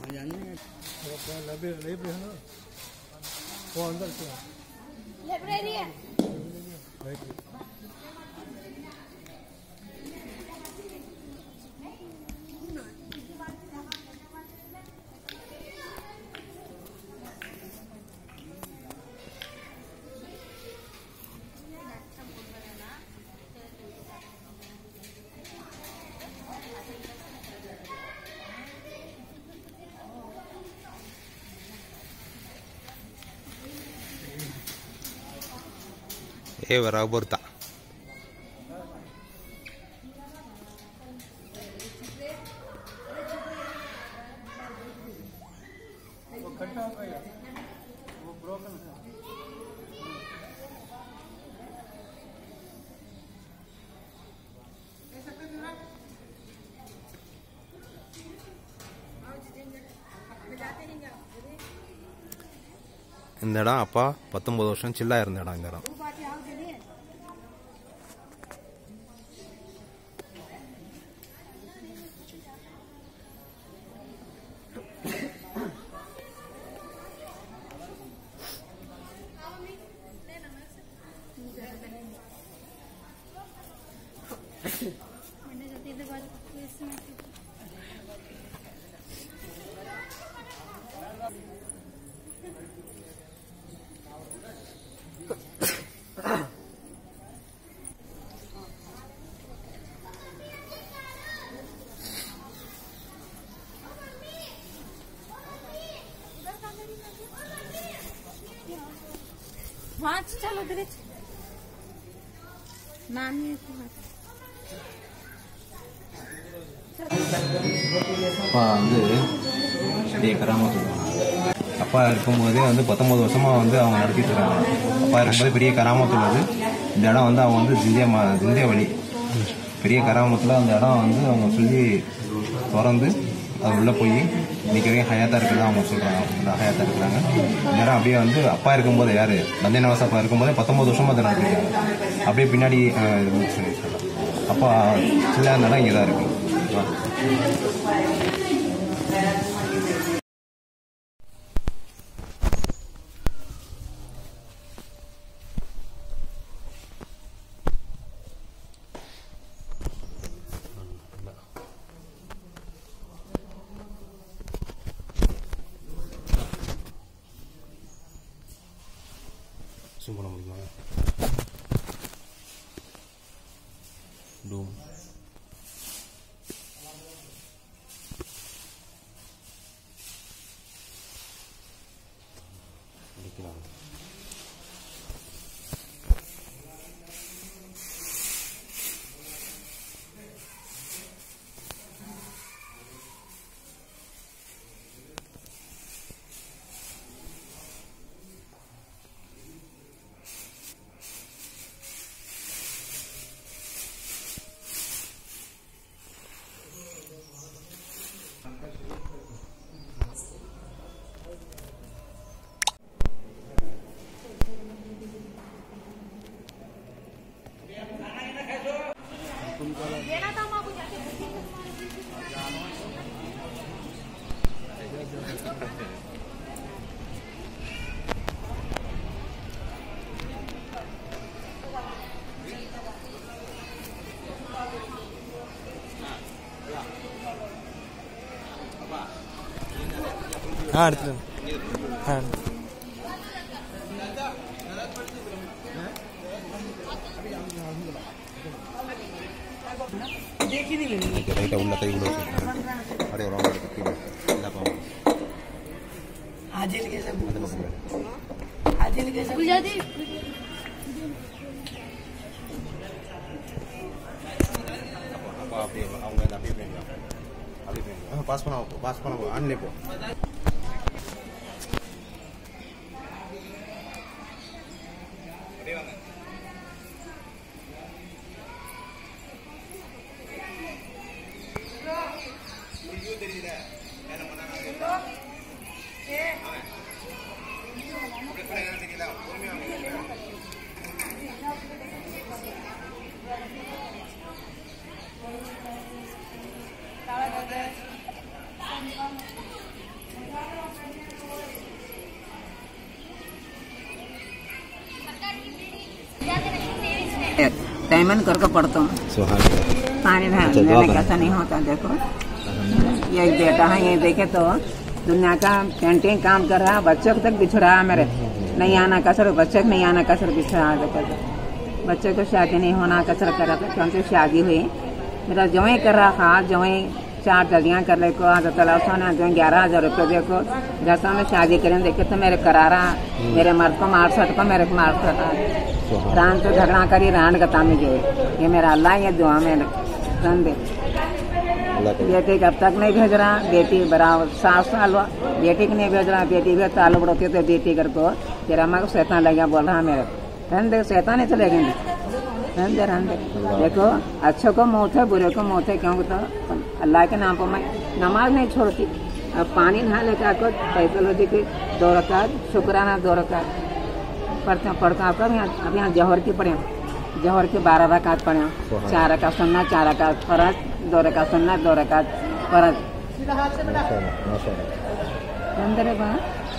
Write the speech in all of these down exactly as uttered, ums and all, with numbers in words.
Library है ये बराबर था இந்த இடம் அப்பா பத்தொன்பது வருஷம் சில்லா இருந்த இடம் இந்த இடம் वहाँ चलो उधर नानी அப்பா வந்து பெரிய கராமத்து அப்பா இருக்கும்போதே வந்து பத்தொன்பது வருஷமா வந்து அவங்க நடத்திட்டு இருக்காங்க. அப்பா இருக்கும்போது பெரிய கராமத்து உள்ளது. இந்த இடம் வந்து அவங்க வந்து ஜிந்தியா ஜிந்தியா வழி பெரிய கராமத்தில் அந்த இடம் வந்து அவங்க சொல்லி திறந்து அது உள்ளே போய் இன்னைக்கு வரைக்கும் ஹயாத்தா இருக்கிறதா அவங்க சொல்கிறாங்க. அந்த ஹயாத்தா இருக்கிறாங்க. இந்த இடம் அப்படியே வந்து அப்பா இருக்கும்போது யார் நந்திய நவாஸ் அப்பா இருக்கும்போதே பத்தொன்பது வருஷமா அதை நடத்திருக்காங்க. அப்படியே பின்னாடி அப்பா சில அந்த இடம் இங்கே தான் இருக்கு. பண்ண முடியுமா டூம் அடிக்கலாம். देना था माँ को जाके हाँ அடுத்து हाँ ரைட்டா உள்ள கை கூட அப்படியே ஒரு ரவுண்ட் எடுத்து கீழே எல்லா பாவம் हाजिर कैसे அந்த பக்கம் हाजिर कैसे गुजराती அப்பா அப்படியே அவங்க அந்த அப்படியே போயிங்க அப்படியே போயிங்க பாஸ் பண்ண பாஸ் பண்ண ஆன்லைன் போ அப்படியே வாங்க வீடியோ தெரியுதா என்ன பண்ணாங்க ஏ அப்படியே பண்ண தெரியல பொறுமையா टाइमन करके पढ़ता हूँ। सुहान पानी अच्छा, दुआ देने करें। कैसा नहीं होता। देखो ये एक बेटा है, ये देखे तो दुनिया का पेंटिंग काम कर रहा है, बच्चों को तक बिछड़ा है मेरे। नहीं आना कसर, बच्चे को नहीं आना कसर बिछड़ा। देखो बच्चे को शादी नहीं होना कसर कर रहा था, क्योंकि शादी हुई मेरा जवाई कर रहा था। जवाई चार जल्दियाँ कर ले को आधा तलाव सोना जो ग्यारह हजार रुपये देखो जैसा में शादी करें। देखे तो मेरे करारा मेरे मर्द को मार सकता, मेरे को मार सकता। रान तो झगड़ा करी रान गता में जो ये मेरा अल्लाह ये दुआ में रन दे। बेटी कब तक नहीं भेज रहा, बेटी बराबर सात साल हुआ, बेटी को नहीं भेज रहा। बेटी भी तालू बढ़ोती तो बेटी कर को तेरा माँ को शैतान लग गया बोल रहा मेरे रन दे, शैतान नहीं चलेगी रन दे रन दे। देखो अच्छे को मौत है, बुरे को मौत है, क्योंकि तो अल्लाह के नाम पर मैं नमाज नहीं छोड़ती। अब पानी नहा लेकर को पैथोलॉजी की दो रकात शुक्राना दो रकात पढ़ते पढ़ता आपका अब यहाँ जौहर की पढ़े, जौहर के बारह रकात पढ़े, चार रकात सुन्ना चार रकात फर्ज, दो रकात सुन्ना दो रकात फर्ज। अंदर है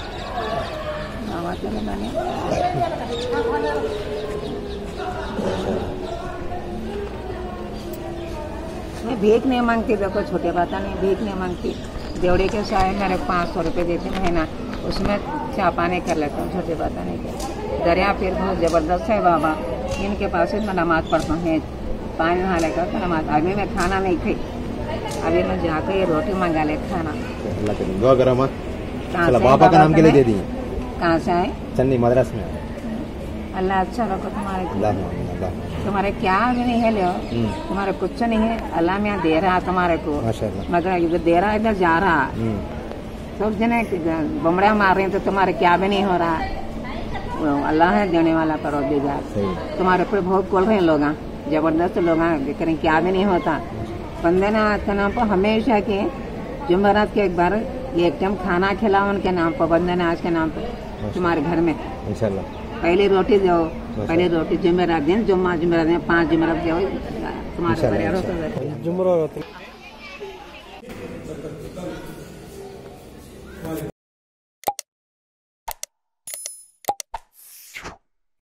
मैं भीख नहीं मांगती। देखो छोटे बात नहीं, भीख नहीं मांगती। देवड़े के साय मेरे पाँच सौ रुपये देते महीना, उसमें चापाने कर लेता हूँ, छोटे बात नहीं कर। दरिया फिर बहुत ज़बरदस्त है बाबा, इनके पास मैं नमाज पढ़ता हूँ, पानी नहा लेकर तो नमाज। अभी मैं खाना नहीं खाई, अभी मैं जाकर ये रोटी मंगा ले खाना। दुआ करो माँ। चलो बाबा का नाम के लिए दे दी। कहाँ से आए? चन्नी मद्रास में। अल्लाह अच्छा रखो तुम्हारे को। अल्लाह अल्लाह तुम्हारे क्या भी नहीं है, लो तुम्हारे कुछ नहीं है, अल्लाह में यहाँ दे रहा है तुम्हारे को, माशाल्लाह। मगर इधर दे रहा है इधर जा रहा। सब जने बमड़ा मार रहे हैं तो तुम्हारे क्या भी नहीं हो रहा। वो अल्लाह है देने वाला परवरदिगार। तुम्हारे ऊपर बहुत खोल रहे हैं लोग, जबरदस्त लोग करें, क्या भी नहीं होता। बंदे ने के नाम पर हमेशा के जुमेरात के एक बार एक टाइम खाना खिलाओ उनके नाम पर, बंदे ने आज के नाम पर तुम्हारे घर में इंशाल्लाह। पहले रोटी दो, पहले रोटी जुमेरात दिन, जुम्मा जुमेरात दिन, पाँच जुमेरात दो तुम्हारे परिवारों को। जुमरा